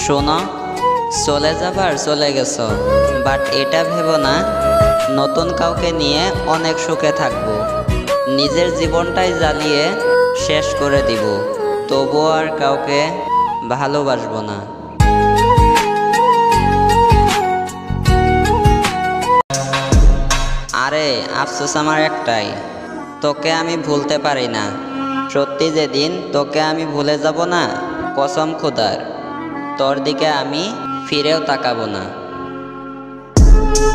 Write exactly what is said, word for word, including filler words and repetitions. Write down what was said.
শোনো, চলে যাবার চলে গেছো, বাট এটা ভেবো না নতুন কাউকে নিয়ে অনেক সুখে থাকবো। নিজের জীবনটাই জ্বালিয়ে শেষ করে দিব, তবুও আর কাউকে ভালোবাসবো না। আরে আফসোস আমার একটাই, তোকে আমি ভুলতে পারি না। সত্যি যেদিন তোকে আমি ভুলে যাব না, কসম খোদার তোর দিকে আমি ফিরেও তাকাবো না।